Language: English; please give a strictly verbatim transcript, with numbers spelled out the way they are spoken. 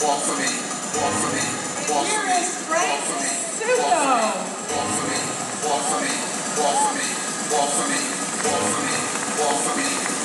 walk for me, walk for me, walk for me, walk for me, walk for me, walk for me, walk for me, walk for me, walk for me, walk for me, walk for me.